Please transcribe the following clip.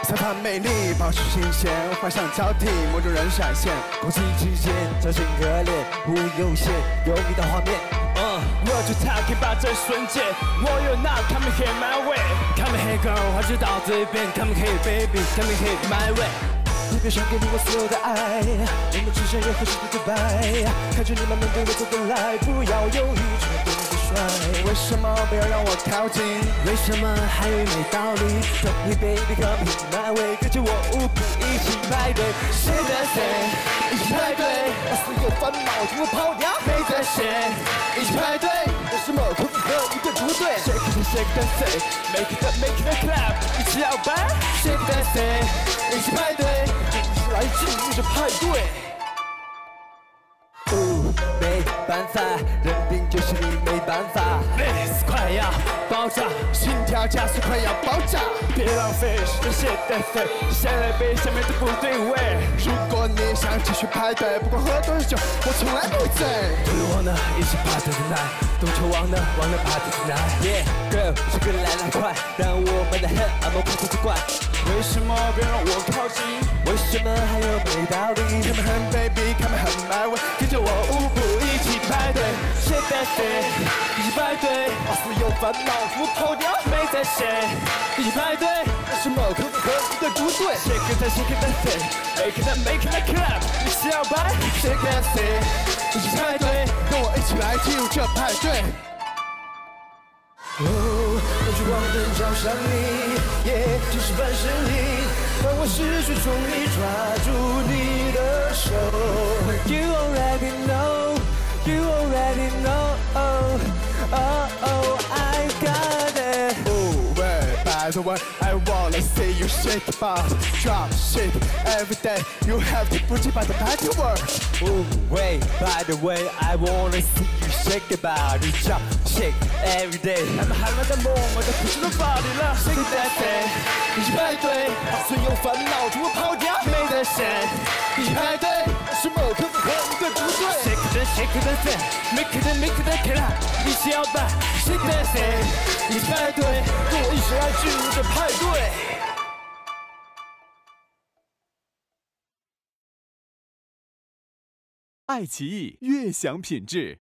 散发魅力，保持新鲜，幻想交替，梦中人闪现，空气之间交心可恋，无有限，有你的画面。 我就 talking about 这瞬间，我有那 come hit my way，come hit girl， 话就到这边 ，come hit baby，come hit my way。 你别想给你我所有的爱，我们之间有何时的对白？看着你慢慢对我走过来，不要犹豫，只要对你的帅。为什么不要让我靠近？ 为什么还有没道理 ？Come hit baby，come hit my way， 跟着我舞步一起排队，谁在谁？一起排队， 把所有烦恼全部抛掉。 谁在谁？一起排队， 为什么可不可以对不对 ？Shake it shake it say，make it clap， 一起摇摆。Shake it say， 一起排队。 来进入这派对。 没办法，认定就是你没办法。This 快要爆炸， 心跳加速，快要爆炸。 别浪费时间，谁在谁？下来杯，下面都不对味。 如果你想继续排队，不管喝多少酒，我从来不会醉。 Do you wanna 一起 party tonight？Don't you wanna party tonight？Yeah girl， 这个来得快，让我们的 head 按摩快速之怪。为什么别让我靠近？为什么还有没道理 ？Come on baby，come on my way， 跟着我舞步一起排队。谁在谁？一起排队， 把所有烦恼全部抛掉。 没在谁？一起排队， 为什么可不可以对不对 ？Shake it shake it say，make it clap， 一起摇摆。Shake it say， 一起排队， 跟我一起来进入这派对。 用烛光灯照上你，也只是半生力，当我失去重力，抓住你的手。You already know, you already know, oh, I got it. By the way, I wanna see you shake your body, drop shit every day. You have to put it by the party work. By the way, I wanna see you shake your body, drop shit every day. 他们还在默默地 push the body 了 ，Shake that day， 一起排队， 把所有烦恼全部抛掉。 没得谁，一起排队， 什么可不可以对不对 ？Shake that say，make it clap， 一起摇摆。Shake that say， 一起排队， 跟我一起来进入这派对。 爱奇艺悦享品质。